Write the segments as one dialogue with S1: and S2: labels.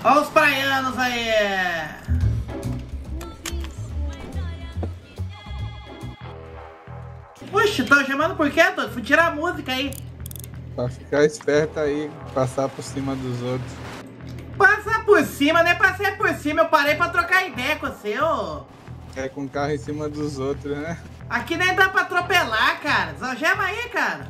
S1: Olha os praianos aí. Puxa, tô chamando por quê, doido? Fui tirar a música aí.
S2: Pra ficar esperto aí, passar por cima dos outros.
S1: Passar por cima, né? Passei por cima, eu parei pra trocar ideia com você, ô.
S2: É com o carro em cima dos outros, né?
S1: Aqui nem dá pra atropelar, cara. Desagema aí, cara.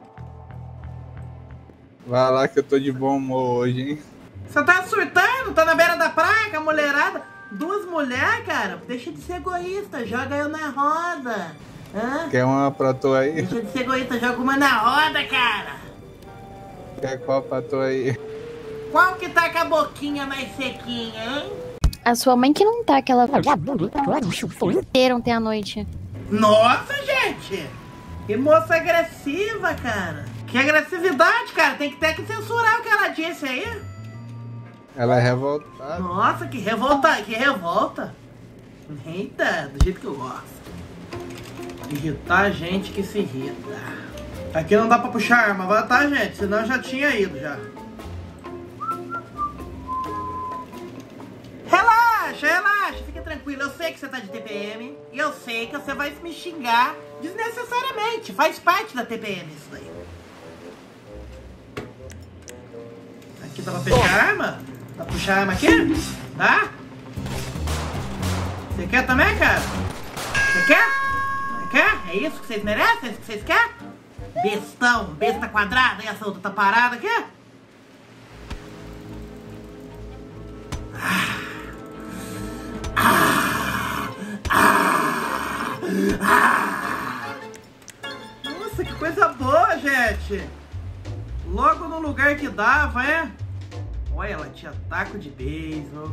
S2: Vai lá que eu tô de bom humor hoje, hein?
S1: Você tá surtando? Tá na beira da praia com a mulherada? Duas mulheres, cara? Deixa de ser egoísta, joga eu na roda. Hã?
S2: Quer uma pra tu aí?
S1: Deixa de ser egoísta, joga uma na roda, cara.
S2: Quer qual pra tu aí?
S1: Qual que tá com a boquinha mais sequinha, hein?
S3: A sua mãe que não tá, que ela inteira ontem à noite.
S1: Nossa, gente! Que moça agressiva, cara. Que agressividade, cara. Tem que ter que censurar o que ela disse aí.
S2: Ela é revoltada.
S1: Nossa, que revolta, que revolta. Eita, do jeito que eu gosto. Irritar gente que se irrita. Aqui não dá pra puxar arma, vai, tá, gente? Senão eu já tinha ido, já. Relaxa, relaxa, fica tranquilo. Eu sei que você tá de TPM. E eu sei que você vai me xingar desnecessariamente. Faz parte da TPM isso daí. Aqui dá pra puxar arma? Dá pra puxar arma aqui? Tá? Você quer também, cara? Você quer? Você quer? É isso que vocês merecem? É isso que vocês querem? Bestão, besta quadrada. E essa outra tá parada aqui? Nossa, que coisa boa, gente. Logo no lugar que dava, é? Olha, ela tinha taco de beisebol.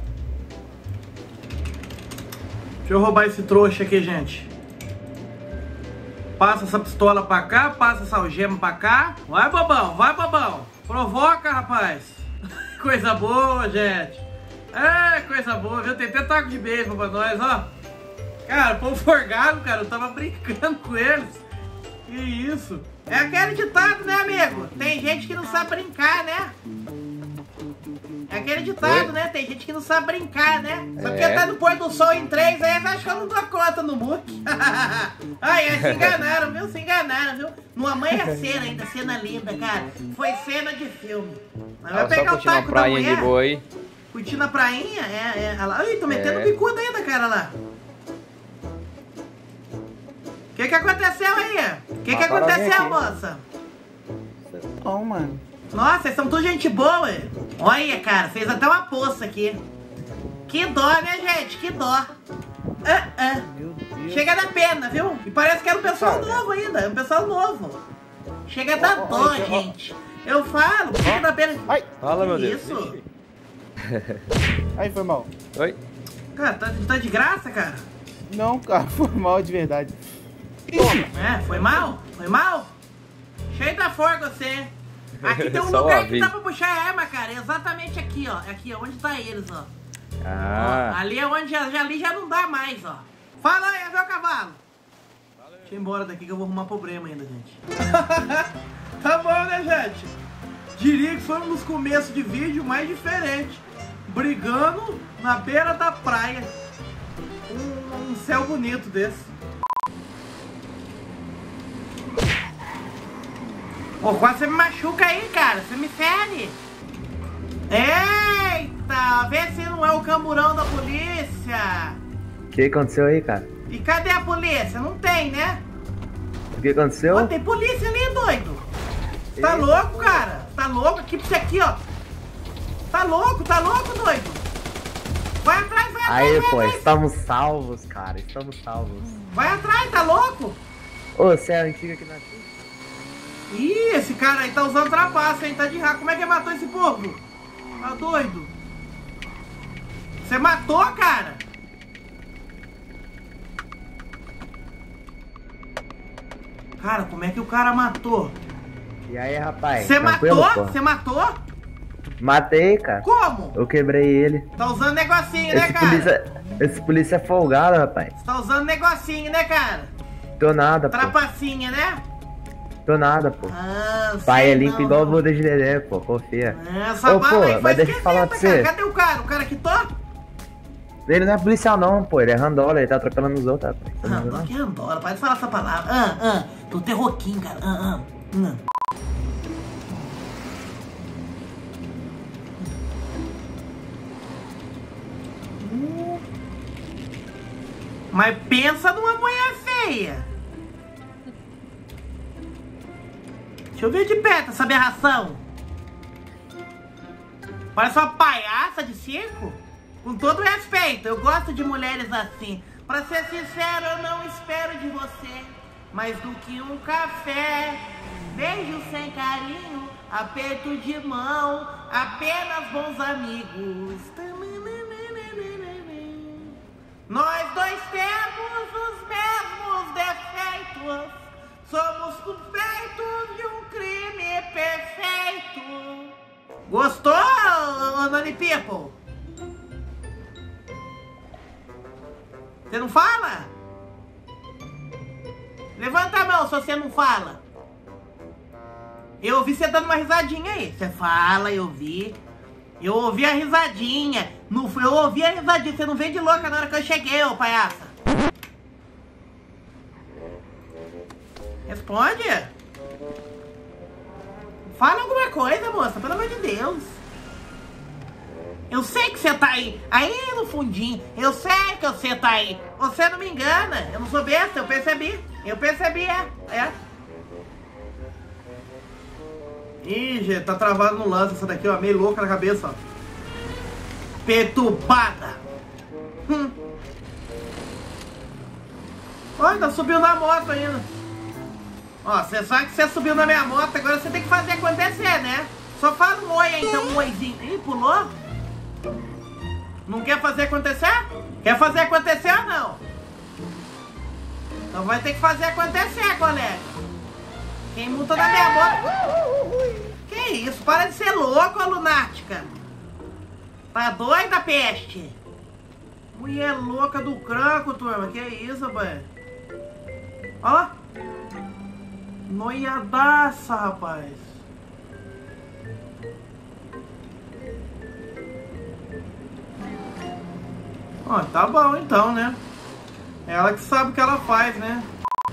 S1: Deixa eu roubar esse trouxa aqui, gente. Passa essa pistola pra cá, passa essa algema pra cá. Vai, bobão, vai, bobão. Provoca, rapaz. Coisa boa, gente. É, coisa boa, viu? Tem até taco de beisebol pra nós, ó. Cara, povo forgado, cara. Eu tava brincando com eles. Que isso? É aquele ditado, né, amigo? Tem gente que não sabe brincar, né? É aquele ditado, né? Tem gente que não sabe brincar, né? Só porque tá no pôr do sol em 3, aí acho que eu não dou conta no muque. Aí se enganaram, viu? Se enganaram, viu? Não amanhecer ainda, cena linda, cara. Foi cena de filme. Mas vai pegar o taco da mulher.
S4: De boa aí.
S1: Curtindo a prainha? Ai, tô metendo bicuda ainda, cara, lá. O que aconteceu aí? O que aconteceu, moça?
S2: Bom, mano.
S1: Nossa, vocês são tudo gente boa. Olha, cara, fez até uma poça aqui. Que dó, né, gente? Que dó.
S2: Meu Deus.
S1: Chega da pena, viu? E parece que era um pessoal novo ainda. É um pessoal novo. Chega da dó, gente. Eu falo, chega da pena.
S4: Ai, fala, meu Deus.
S1: Isso.
S5: Aí, foi mal.
S4: Oi?
S1: Cara, tá de graça, cara?
S5: Não, cara, foi mal de verdade.
S1: É, foi mal? Foi mal? Cheio da força você. Aqui tem um
S4: Só
S1: lugar que dá pra puxar arma, cara. Exatamente aqui, ó. Aqui, ó, onde tá eles, ó.
S4: Ah.
S1: Ó, ali é onde ali já não dá mais, ó. Fala aí, meu cavalo. Deixa eu ir embora daqui que eu vou arrumar problema ainda, gente. Tá bom, né, gente? Diria que foi um dos começos de vídeo mais diferentes. Brigando na beira da praia. Um céu bonito desse. Pô, quase você me machuca aí, cara. Você me fere. Eita, vê se não é o camburão da polícia.
S6: O que aconteceu aí, cara?
S1: E cadê a polícia? Não tem, né?
S6: O que aconteceu?
S1: Ó, tem polícia ali, doido. Você tá louco, cara? Tá louco? Aqui pra você aqui, ó. Tá louco, doido. Vai atrás, vai atrás.
S6: Aí,
S1: vai
S6: pô,
S1: atrás.
S6: estamos salvos, cara. Estamos salvos.
S1: Vai atrás, tá louco?
S6: Ô, você é antiga aqui na frente?
S1: Ih, esse cara aí tá usando trapaça, hein? Tá de raco. Como é que matou esse povo? Tá doido? Você matou, cara? Cara, como é que o cara matou?
S6: E aí, rapaz?
S1: Você
S6: tranquilo,
S1: matou?
S6: pô?
S1: Você matou?
S6: Matei, cara.
S1: Como?
S6: Eu quebrei ele.
S1: Tá usando negocinho, né, cara?
S6: Esse polícia é folgado, rapaz.
S1: Você tá usando negocinho, né, cara?
S6: Tô nada, pô.
S1: Trapacinha, né?
S6: Tô nada, pô.
S1: Ah,
S6: Pai
S1: sei
S6: é limpo
S1: não,
S6: igual o
S1: não.
S6: bunda de Dedé, pô. Confia.
S1: Essa
S6: Ô,
S1: bala
S6: pô,
S1: aí foi
S6: mas deixa eu falar pra
S1: esquisita, cara.
S6: você.
S1: Cadê o cara? O cara que tô?
S6: Ele não é policial não, pô. Ele é randola, ele tá atropelando os outros, rapaz. Tá vendo,
S1: Randola,
S6: não?
S1: que randola? Para de falar essa palavra. Tô terroquinho, cara. Mas pensa numa mulher feia. Deixa eu ver de perto essa aberração. Parece uma palhaça de circo. Com todo respeito, eu gosto de mulheres assim. Pra ser sincero, eu não espero de você mais do que um café, beijo sem carinho, aperto de mão, apenas bons amigos. Nós dois temos os mesmos defeitos, somos suspeitos de um crime perfeito. Gostou, Nani People? Você não fala? Levanta a mão se você não fala. Eu ouvi você dando uma risadinha aí. Você fala, eu vi. Eu ouvi a risadinha. Eu ouvi a risadinha. Você não veio de louca na hora que eu cheguei, ô palhaça. Responde. Fala alguma coisa, moça. Pelo amor de Deus. Eu sei que você tá aí no fundinho. Eu sei que você tá aí. Você não me engana. Eu não sou besta, eu percebi. É. Ih, gente, tá travado no lance essa daqui, ó. Meio louca na cabeça, ó. Perturbada. Olha, tá subindo na moto ainda. Ó, você sabe que você subiu na minha moto, agora você tem que fazer acontecer, né? Só fala um oi aí, então, um oizinho. Ih, pulou? Não quer fazer acontecer? Quer fazer acontecer ou não? Então vai ter que fazer acontecer, colega. Quem multa na minha moto... Que isso? Para de ser louco, lunática. Tá doida, peste? Mulher louca do cranco, turma. Que isso, rapaz? Ó. Noiadaça, rapaz. Ó, tá bom então, né? Ela que sabe o que ela faz, né?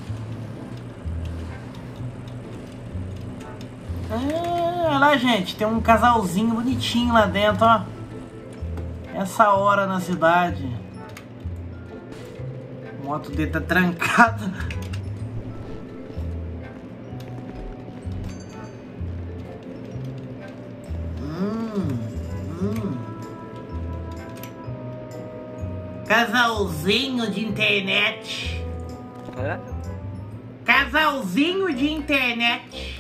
S1: Olha lá, gente, tem um casalzinho bonitinho lá dentro, ó. Essa hora na cidade. A moto dele tá trancada. Casalzinho de internet.
S4: Hã?
S1: Casalzinho de internet.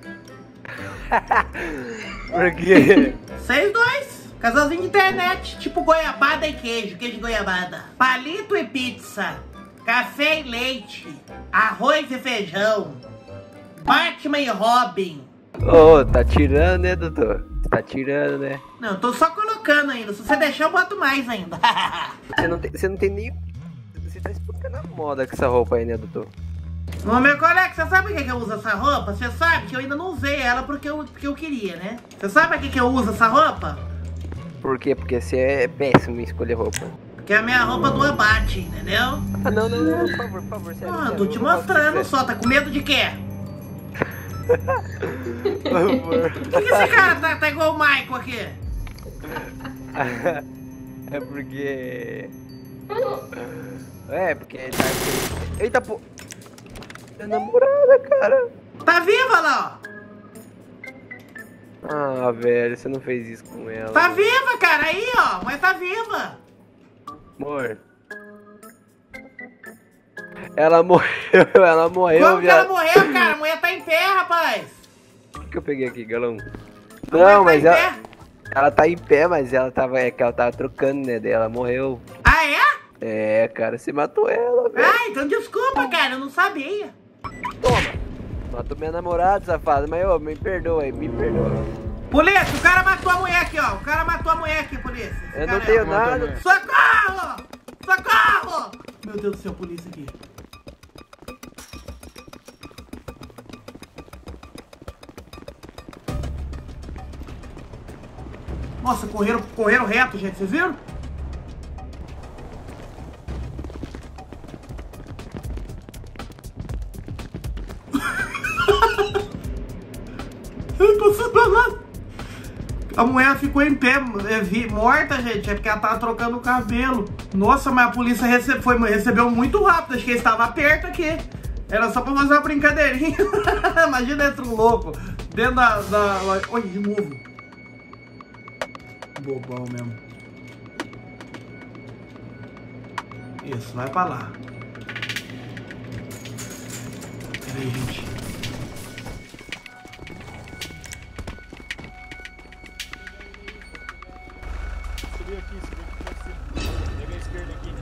S4: Por quê?
S1: Vocês dois. Casalzinho de internet. Tipo goiabada e queijo. Queijo de goiabada. Palito e pizza. Café e leite. Arroz e feijão. Batman e Robin.
S4: Ô, tá tirando, né, doutor? Tá tirando, né?
S1: Não, eu tô só colocando ainda. Se você deixar, eu boto mais ainda.
S4: Você não tem nem... Você tá explicando a moda com essa roupa aí, né, doutor?
S1: Ô, meu colega, você sabe por que eu uso essa roupa? Você sabe que eu ainda não usei ela porque eu queria, né? Você sabe pra que eu uso essa roupa?
S4: Por quê? Porque você é péssimo em escolher roupa.
S1: Porque é a minha roupa do abate, entendeu?
S4: Ah, não, por favor, sério.
S1: Ah,
S4: sério,
S1: tô te
S4: eu não gosto
S1: mostrando
S4: disso,
S1: só. Tá com medo de quê?
S4: Por favor.
S1: Por que esse cara tá igual o Michael aqui?
S4: É porque... É, porque ele tá... Eita, pô... Minha namorada, cara.
S1: Tá viva lá, ó.
S4: Ah, velho, você não fez isso com ela.
S1: Tá viva, cara. Aí, ó. A mulher tá viva.
S4: Amor. Ela morreu, ela morreu,
S1: Como que ela morreu, cara? A mulher tá em pé, rapaz.
S4: O que eu peguei aqui, galão?
S1: A mulher
S4: Não,
S1: tá
S4: mas
S1: em
S4: ela...
S1: pé.
S4: Ela tá em pé, mas ela tava... É que ela tava trocando, né? Daí ela morreu.
S1: Ah, é?
S4: É, cara, você matou ela, velho.
S1: Ah, então desculpa, cara. Eu não sabia.
S4: Toma. Matou minha namorada, safado. Mas, ô, me perdoa aí, me perdoa.
S1: Polícia, o cara matou a mulher aqui, ó. O cara matou a mulher aqui, polícia. Esse
S4: Eu
S1: cara
S4: não tenho
S1: é...
S4: nada.
S1: Socorro! Socorro! Meu Deus do céu, polícia aqui. Nossa, correram reto, gente, vocês viram? Eu tô sabendo. A mulher ficou em pé, morta, gente, é porque ela tava trocando o cabelo. Nossa, mas a polícia recebeu muito rápido, acho que ele estava perto aqui. Era só pra fazer uma brincadeirinha. Imagina esse louco dentro da... Olha, de novo. Bobão mesmo. Isso, vai pra lá. Peraí, gente.
S7: Subi aqui pra cima. Peguei a esquerda aqui,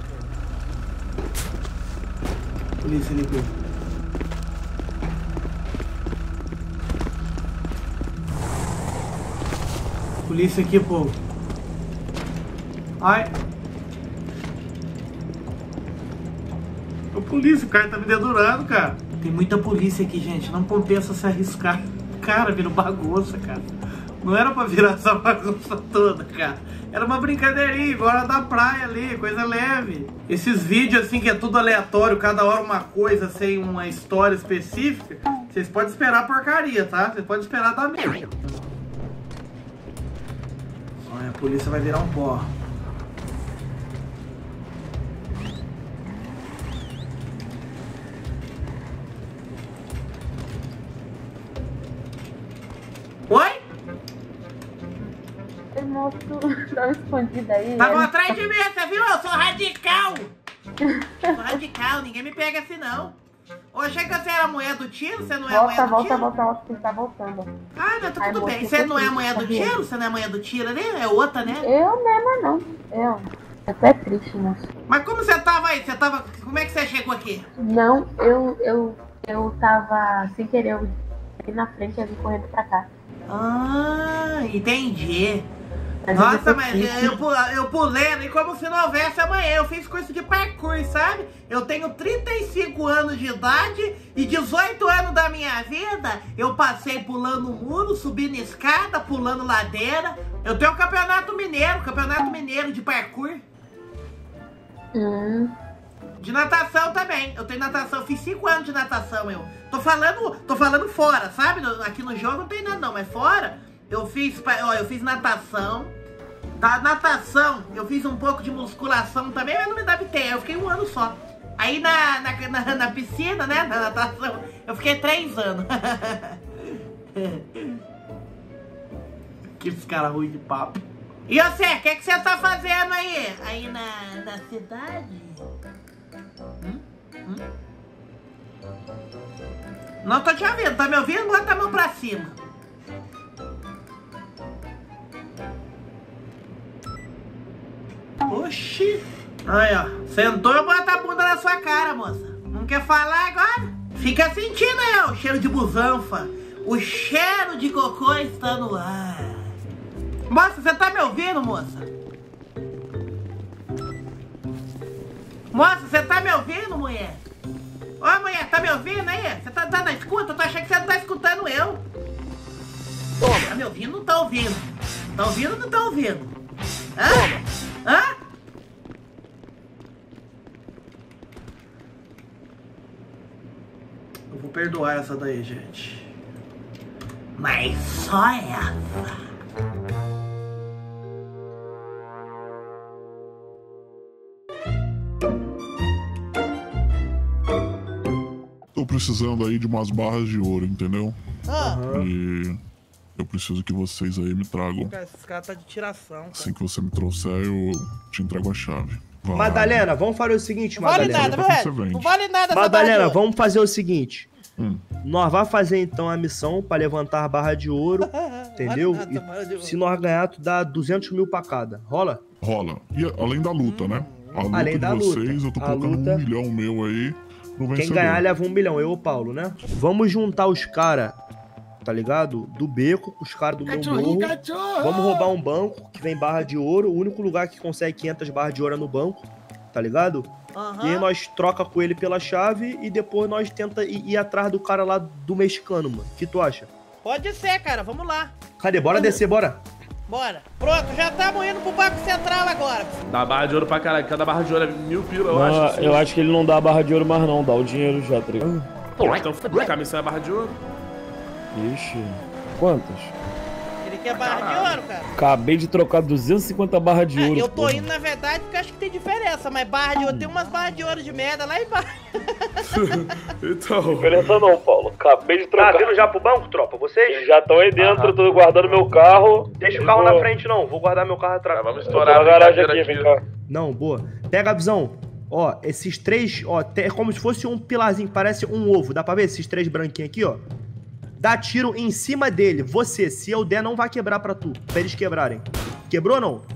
S7: né?
S1: Polícia ligou. Polícia aqui, povo. Ai. Ô, polícia, o cara tá me dedurando, cara. Tem muita polícia aqui, gente. Não compensa se arriscar. Cara, vira bagunça, cara. Não era pra virar essa bagunça toda, cara. Era uma brincadeirinha, igual da praia ali, coisa leve. Esses vídeos assim que é tudo aleatório, cada hora uma coisa, sem uma história específica, vocês podem esperar porcaria, tá? Vocês podem esperar dar merda. Olha, a polícia vai virar um pó. Oi?
S8: O moço tava escondido aí.
S1: Estavam atrás de mim, você viu? Eu sou radical! Sou radical, ninguém me pega assim não. Eu achei que você era a mulher do tiro, você não é a mulher do tiro?
S8: Volta, você tá voltando.
S1: Ah, não, tá tudo bem. Você não é a mulher do tiro? Você não é a mulher do tiro ali? É outra, né?
S8: Eu mesma não. Eu até triste, moço.
S1: Mas como você tava aí? Você tava... Como é que você chegou aqui?
S8: Não, eu tava sem querer, eu fui na frente e vim correndo pra cá.
S1: Ah, entendi. Nossa, mas eu pulei ali como se não houvesse amanhã. Eu fiz curso de parkour, sabe? Eu tenho 35 anos de idade e 18 anos da minha vida eu passei pulando muro, subindo escada, pulando ladeira. Eu tenho um campeonato mineiro de parkour. De natação também. Eu tenho natação, eu fiz 5 anos de natação, eu. Tô falando fora, sabe? Aqui no jogo não tem nada não, mas fora eu fiz natação. Da natação, eu fiz um pouco de musculação também, mas não me adaptei, eu fiquei 1 ano só. Aí na piscina, né, na natação, eu fiquei 3 anos. Aqueles caras ruins de papo. E você, o que você tá fazendo aí? Aí na cidade? Não tô te ouvindo, tá me ouvindo? Bota a mão pra cima. Oxi. Aí, ó. Sentou e bota a bunda na sua cara, moça. Não quer falar agora? Fica sentindo aí, ó, o cheiro de busanfa. O cheiro de cocô está no ar. Moça, você tá me ouvindo, moça? Moça, você tá me ouvindo, mulher? Ô, mulher, tá me ouvindo aí? Você tá na escuta? Eu tô achando que você não tá escutando eu. Toma. Tá me ouvindo ou não tá ouvindo? Tá ouvindo ou não tá ouvindo? Hã? Toma. Hã? Eu vou perdoar essa daí, gente. Mas só essa.
S9: Tô precisando aí de umas barras de ouro, entendeu?
S1: Ah.
S9: E eu preciso que vocês aí me tragam.
S1: Esses caras tá de tiração. Cara.
S9: Assim que você me trouxer, eu te entrego a chave. Vai.
S10: Madalena, vamos fazer o seguinte, Madalena.
S1: Vale nada, velho. Não vale nada,
S10: Madalena, vamos fazer o seguinte. Nós vamos fazer então a missão pra levantar a barra de ouro, entendeu? E se nós ganhar, tu dá 200 mil pra cada. Rola?
S9: Rola. E além da luta, né? A luta
S10: além da
S9: de vocês,
S10: luta.
S9: eu tô colocando 1 milhão meu aí no vencedor.
S10: Quem ganhar leva 1 milhão, eu ou o Paulo, né? Vamos juntar os caras, tá ligado? Do beco, os caras do meu morro. Vamos roubar um banco que vem barra de ouro. O único lugar que consegue 500 barras de ouro é no banco, tá ligado? E aí nós troca com ele pela chave e depois nós tenta ir atrás do cara lá do mexicano, mano. O que tu acha?
S1: Pode ser, cara. Vamos lá.
S10: Cadê? Bora descer, bora.
S1: Bora. Pronto, já estamos indo pro Banco Central agora.
S7: Dá barra de ouro pra caralho. Cada barra de ouro é 1000 pila, eu
S11: Não,
S7: acho.
S11: eu acho que ele não dá a barra de ouro mais não, dá o dinheiro já, tá ligado?
S7: Pô, então a missão é barra de ouro.
S11: Ixi, quantas?
S1: Ele quer barra de ouro, cara.
S11: Acabei de trocar 250 barras de ouro.
S1: Eu tô
S11: porra.
S1: indo, na verdade, porque acho que tem diferença, mas barra de ouro, tem umas barras de ouro de merda lá embaixo.
S7: Então...
S11: Diferença não, Paulo. Acabei de trocar.
S10: Tá vindo já pro banco, tropa? Vocês?
S11: Já estão aí dentro, tô guardando meu carro.
S10: Deixa o carro na frente, não. Vou guardar meu carro atrás.
S7: Vamos
S11: Tô na
S7: estourar
S11: garagem aqui, vem cá.
S10: Não, boa. Pega a visão. Ó, esses três, ó, é como se fosse um pilarzinho, parece um ovo. Dá pra ver esses três branquinhos aqui, ó? Dá tiro em cima dele. Você, se eu der, não vai quebrar pra tu. Pra eles quebrarem. Quebrou ou não?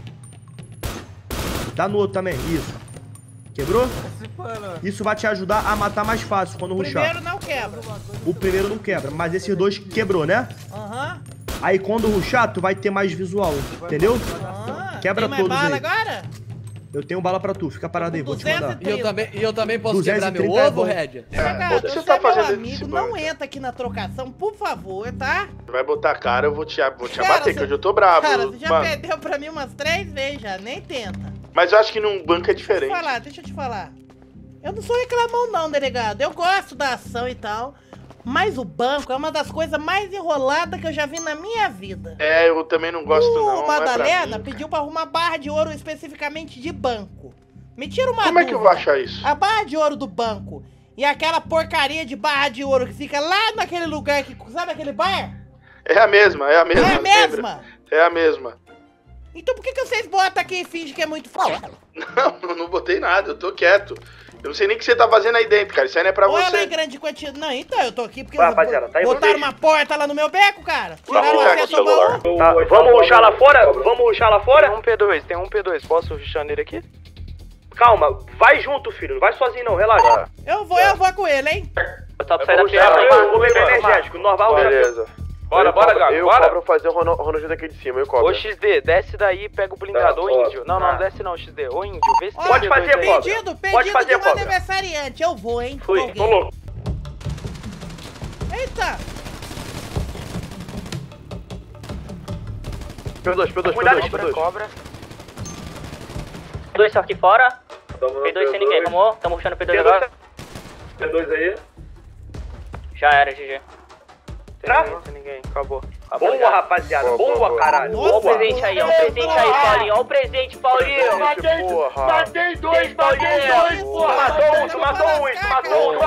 S10: Dá no outro também. Isso. Quebrou? Isso vai te ajudar a matar mais fácil quando rushar.
S1: O primeiro não quebra.
S10: O primeiro não quebra, mas esses dois quebrou, né?
S1: Aham.
S10: Aí quando rushar, tu vai ter mais visual. Entendeu? Quebra
S1: Tem mais
S10: todos
S1: bala
S10: aí.
S1: agora?
S10: Eu tenho bala pra tu. Fica parado aí, vou te mandar.
S12: E eu também posso quebrar meu
S10: 230 é
S12: ovo,
S10: bom.
S12: Red?
S1: Cara,
S7: Você
S1: você
S7: tá
S1: é meu
S7: fazendo
S1: amigo,
S7: esse
S1: não
S7: banco.
S1: entra aqui na trocação, por favor, tá?
S7: Vai botar a cara, eu vou te
S1: Cara,
S7: abater, que
S1: você-
S7: hoje eu tô bravo.
S1: Cara, você já
S7: mano.
S1: perdeu pra mim umas 3 vezes já, nem tenta.
S7: Mas eu acho que num banco é diferente.
S1: Deixa eu te falar. Eu não sou reclamão não, delegado. Eu gosto da ação e tal. Mas o banco é uma das coisas mais enroladas que eu já vi na minha vida.
S7: É, eu também não gosto não.
S1: O
S7: não é pra
S1: Madalena
S7: mim.
S1: pediu pra arrumar barra de ouro especificamente de banco. Me tira uma
S7: Como é que eu vou
S1: dúvida.
S7: achar isso?
S1: A barra de ouro do banco e aquela porcaria de barra de ouro que fica lá naquele lugar que... Sabe aquele bar?
S7: É a mesma, é a mesma.
S1: É a
S7: lembra?
S1: mesma?
S7: É a mesma.
S1: Então por que vocês botam aqui e fingem que é muito foda?
S7: Não, eu não botei nada, eu tô quieto. Eu não sei nem o que você tá fazendo aí dentro, cara. Isso aí não é pra
S1: Ou ela é
S7: você.
S1: grande quantidade... Não, então, eu tô aqui porque
S10: Vai, rapaziada, tá aí
S1: botaram
S10: vocês.
S1: uma porta lá no meu beco, cara. Tiraram o
S7: ficar
S1: acesso
S7: com o celular.
S1: ao baú.
S10: Tá, vamos rushar lá fora? Vamos rushar lá fora?
S4: Tem um P2. Posso rushar nele aqui?
S10: Calma, vai junto, filho. Não vai sozinho não, relaxa.
S1: Eu vou com ele, hein?
S4: Tá
S10: Eu vou beber energético. Normal,
S4: Beleza.
S7: Bora, Gago,
S4: Eu
S7: bora.
S4: cobro fazer o Ronald aqui de cima, eu cobro. Ô XD, desce daí e pega o blindado, ô índio. Não, não desce não, XD. Ô índio, vê se
S10: Pode fazer, cobra.
S1: Pedido
S10: Pode fazer,
S1: de um
S10: cobra.
S1: aniversariante. Eu vou, hein?
S10: Fui,
S1: Com alguém.
S10: tô louco.
S1: Eita!
S4: P2.
S10: Cuidado,
S4: cobra.
S13: P2 só aqui fora. P2 sem ninguém, tomou? Tamo puxando P2 agora.
S11: P2 aí.
S13: Já era, GG.
S4: Tem ninguém, acabou.
S10: Boa, rapaziada. Boa, caralho.
S13: Ó o presente aí, ó o presente aí, Paulinho. Ó o presente, Paulinho.
S11: Matei dois,
S10: Tu matou um.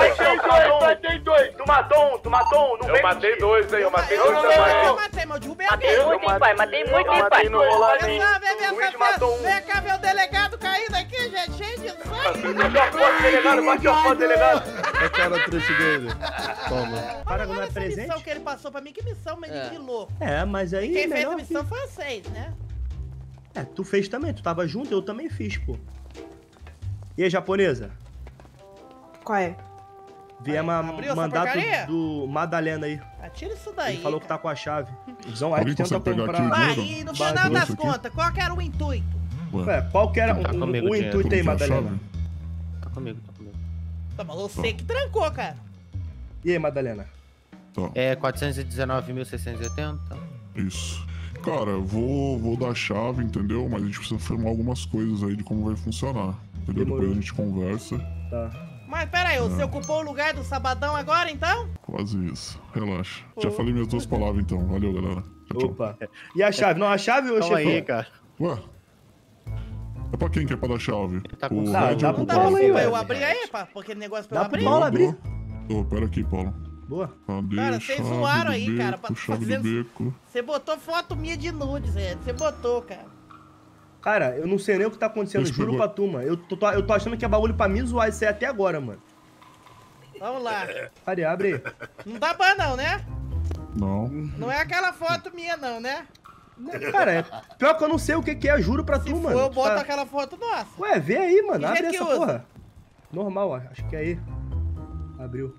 S10: Tu matou um. Não
S7: Eu
S10: vem
S7: matei
S10: mentir.
S7: 2, hein? Eu matei 2
S1: Eu
S7: também.
S1: matei, mas eu derrubei
S13: Matei
S1: alguém.
S13: muito, hein, pai? Matei muito, hein, pai?
S7: Matei no roladinho.
S1: Olha só, vem ver
S10: Luiz
S1: essa
S10: matou um.
S1: Vem cá ver o delegado caído aqui, gente. Cheio de sangue.
S10: Bate a foto, delegado. Bate a foto, delegado.
S2: A cara triste dele. Toma.
S10: Para não é
S1: Essa
S10: presente?
S1: missão que ele passou pra mim, que missão, menino de louco.
S10: É, mas aí...
S1: Quem fez
S10: melhor
S1: a missão foi vocês, né?
S10: É, tu fez também. Tu tava junto, eu também fiz, pô. E aí, japonesa?
S14: Qual é?
S10: Viemos
S1: abriu essa
S10: mandato
S1: porcaria?
S10: do Madalena aí.
S1: Atira isso daí.
S10: Ele falou que tá com a chave. Então,
S9: Alguém
S10: aí tenta
S9: consegue pegar
S10: comprar...
S9: aqui?
S1: Vai, e no final
S9: Barra de
S1: das
S9: ouro aqui?
S1: contas, qual que era o intuito?
S10: Ué, qual que era
S9: Tá
S10: o intuito aí, Madalena?
S12: Tá comigo.
S1: Tá, mas você que trancou, cara.
S10: E aí, Madalena?
S12: É 419.680.
S9: Isso. Cara, eu vou dar a chave, entendeu? Mas a gente precisa firmar algumas coisas aí de como vai funcionar. Entendeu?
S10: Demorou.
S9: Depois a gente conversa.
S10: Tá.
S1: Mas pera aí, você ocupou o lugar do Sabadão agora, então?
S9: Quase isso. Relaxa. Já falei minhas 2 palavras então. Valeu, galera. Tchau, tchau.
S10: Opa. E a chave? Não, a chave ou chefão?
S12: cara.
S9: Ué? É pra quem que é pra dar chave?
S12: Tá com
S9: O
S10: Tá,
S9: Red
S10: dá
S9: ou
S10: pro
S9: o
S10: Paulo
S9: Paulo?
S10: aí,
S1: Pra
S10: ué.
S1: eu abrir aí, pá, porque negócio pra eu
S10: Dá pro
S1: abrir.
S10: Paulo abrir.
S9: Ô, pera aqui, Paulo.
S10: Boa.
S9: Cadê
S1: Cara,
S9: a
S1: vocês
S9: chave
S1: zoaram
S9: do
S1: aí,
S9: beco,
S1: cara, pra
S9: chave
S1: fazer-
S9: do beco.
S1: Você botou foto minha de nudes, velho. Você botou, cara.
S10: Cara, eu não sei nem o que tá acontecendo,
S9: Mas
S10: juro
S9: pegou.
S10: pra tu, mano. Eu tô achando que é bagulho pra me zoar isso aí até agora, mano.
S1: Vamos lá.
S10: Pare, abre aí.
S1: Não dá ban não, né?
S9: Não.
S1: Não é aquela foto minha não, né?
S10: Cara, é pior que eu não sei o que que é, juro pra tu,
S1: Se
S10: mano.
S1: for, eu
S10: Tu
S1: boto
S10: tá-
S1: aquela foto nossa.
S10: Ué, vê aí, mano.
S1: Que
S10: Abre
S1: jeito
S10: essa
S1: que usa?
S10: porra. Normal, acho que é aí. Abriu.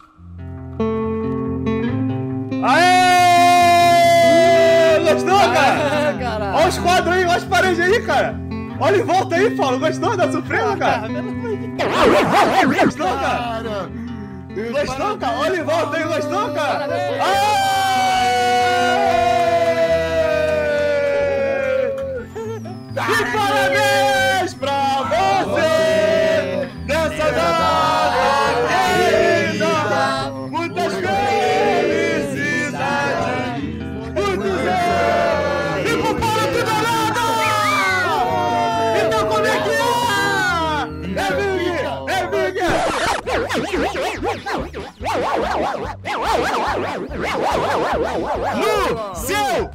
S10: Aê! Gostou, cara? Olha os quadros aí, olha as paredes aí, cara. Olha em volta aí, Paulo. Gostou da surpresa, cara? Gostou, cara? Gostou, cara? Olha em volta aí, gostou, cara? Aê! No seu!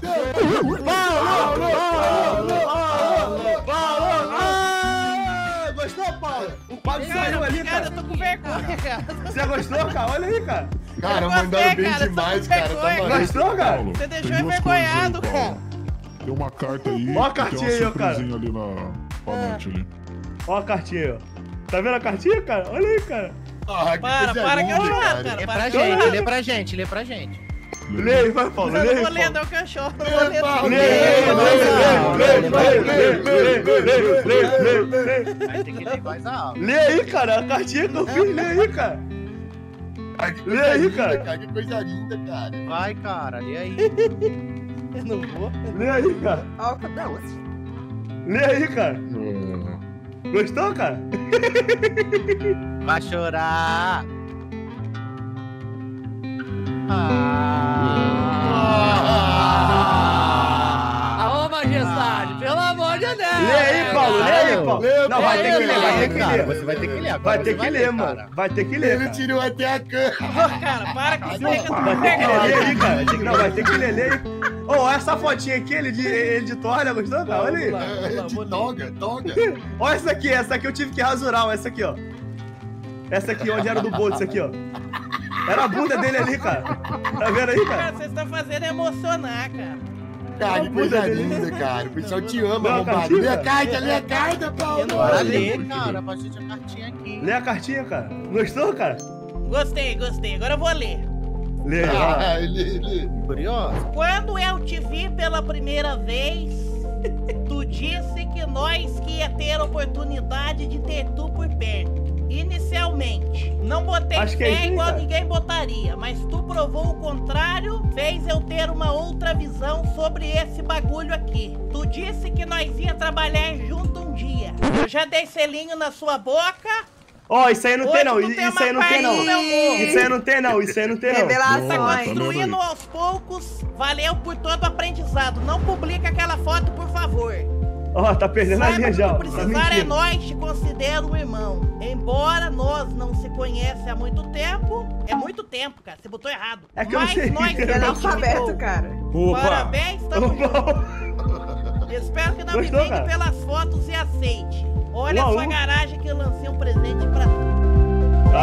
S10: Paulo! Gostou, Paulo? O Paulo saiu ali, cara.
S1: Eu tô com vergonha, cara.
S10: Você gostou, cara? Olha aí, cara.
S15: Cara, mandaram bem demais, cara. Tá
S10: gostou, cara?
S1: Você deixou envergonhado, cara.
S9: Tem uma carta aí.
S10: Ó a cartinha aí, ó, cara.
S9: Tem uma surpresinha ali na noite ali.
S10: Ó a cartinha aí, ó. Tá vendo a cartinha, cara? Olha aí, cara.
S1: Para que eu choro, cara.
S12: Lê pra gente, lê pra gente, lê pra gente.
S10: Lê aí, vai, Paulo.
S1: Eu não vou ler, não, que eu choro. Não vou ler, não.
S12: Vai ter que ler mais alto.
S10: Lê aí, cara. A cartinha que eu fiz, lê aí, cara. Lê aí, cara.
S15: Que coisa linda, cara.
S12: Vai, cara, lê aí.
S1: Eu não vou.
S10: Lê aí, cara. Lê aí, cara. Gostou, cara?
S12: Vai chorar.
S1: Ô, majestade, pelo amor de Deus.
S10: Lê aí, Paulo, lê aí, Paulo. Não, vai ter que ler, vai ter que ler.
S12: Você vai ter que ler.
S10: Vai ter que ler, mano. Vai ter que ler.
S15: Ele tirou até a cama.
S1: Ô, cara, para com isso aí que eu tô
S10: Vai
S1: com
S10: ter que ler
S1: vergonha.
S10: aí, cara. Não, vai ter que ler, lê aí. Ô, essa fotinha aqui, ele de toalha, gostou, cara? Olha aí.
S15: De toga.
S10: Olha essa aqui eu tive que rasurar, ó, essa aqui, ó. Essa aqui, onde era do Bolt, isso aqui, ó. Era a bunda dele ali, cara. Tá vendo aí, cara?
S1: Cara, vocês estão fazendo emocionar, cara.
S15: Cara, que coisa linda, cara. O pessoal te ama, arrombado. Lê a carta, Paulo.
S12: Bora ler, cara. Pra gente a cartinha aqui.
S10: Lê a cartinha, cara. Gostou, cara?
S1: Gostei. Agora eu vou ler.
S10: Lê.
S15: Lê.
S12: Curioso?
S1: Quando eu te vi pela primeira vez, tu disse que nós que ia ter a oportunidade de ter tu por perto. Inicialmente, não botei fé igual ninguém botaria, mas tu provou o contrário, fez eu ter uma outra visão sobre esse bagulho aqui. Tu disse que nós ia trabalhar junto um dia. Eu já dei selinho na sua boca.
S10: Ó, isso aí não tem não,
S1: Hoje tu
S10: isso aí não tem não.
S1: uma
S10: Isso aí não tem não, isso aí não tem não.
S1: Tá construindo aos poucos, valeu por todo o aprendizado. Não publica aquela foto, por favor.
S10: Ó, tá perdendo a linha já.
S1: Se precisar é nós, te considero um irmão. Embora nós não se conhecem há muito tempo. É muito tempo, cara. Você botou errado.
S10: É que eu
S1: mas
S10: sei.
S1: nós
S14: É analfabeto, cara.
S1: Parabéns, tamo junto. Espero que não me vingue pelas fotos e aceite. Olha a sua garagem que eu lancei um presente pra tu.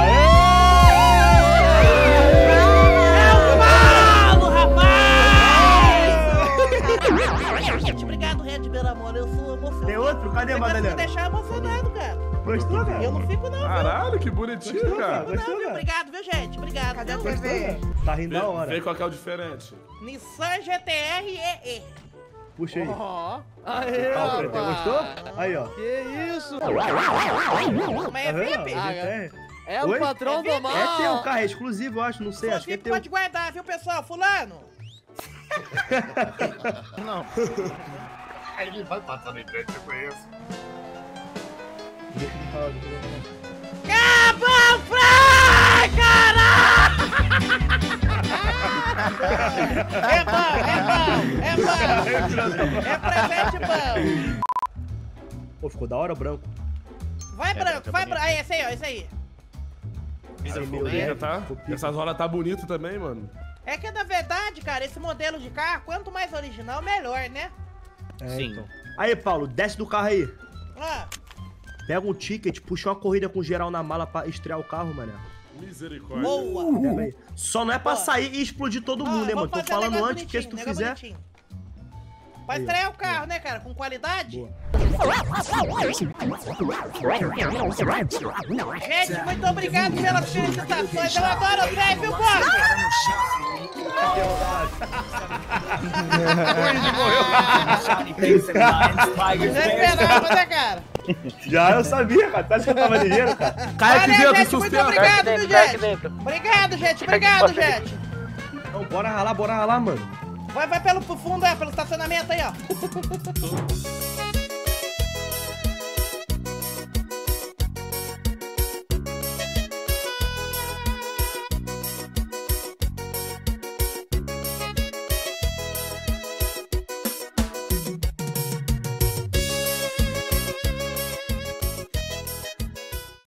S1: Obrigado, Red, meu amor. Eu sou emocionado.
S10: Tem outro? Cadê a Madalena?
S1: Você vai me deixar emocionado, cara.
S10: Gostou, cara?
S1: Eu não fico, não.
S16: Caralho, que bonitinho,
S10: Gostou,
S16: cara.
S10: Gostou, cara?
S1: Obrigado, viu, gente? Obrigado.
S14: Cadê a
S1: viu?
S14: TV?
S10: Tá rindo da hora.
S16: Vê qual que é o diferente.
S1: Nissan GTR EE.
S10: Puxa aí.
S12: Aê,
S10: Gostou? Aí, ó.
S12: Que isso?
S1: Mas é VIP?
S12: É o patrão do mal.
S10: É teu carro, é exclusivo, eu acho, não sei, acho que é teu.
S1: Pode guardar, viu, pessoal? Fulano.
S12: Não.
S15: Ele vai passar na internet, eu conheço.
S1: Cabão Fry, caralho! É bom. É presente bom.
S10: Pô, ficou da hora o branco.
S1: Vai branco. Aí, esse aí, ó, esse aí.
S16: Essas rodas tá bonito também, mano.
S1: É que, na verdade, cara, esse modelo de carro, quanto mais original, melhor, né?
S10: Sim. Então. Aí, Paulo, desce do carro aí. Pega um ticket, puxa uma corrida com geral na mala pra estrear o carro, mané.
S16: Misericórdia.
S1: Boa.
S10: Só não é pra sair e explodir todo mundo, né, mano? Tô falando antes, porque se tu fizer...
S1: Pra estrear o carro, né, cara? Com qualidade.
S10: Boa.
S1: Gente, muito obrigado pelas felicitações. Eu adoro você, viu, Bob? Já esperava, né, cara?
S10: Já eu sabia, cara. Tá que eu tava ligeiro, cara.
S16: Cai aqui dentro,
S1: gente, muito obrigado, viu, gente? Obrigado, gente. Obrigado, gente.
S10: Então, bora ralar, mano.
S1: Vai pelo fundo, pelo estacionamento aí, ó.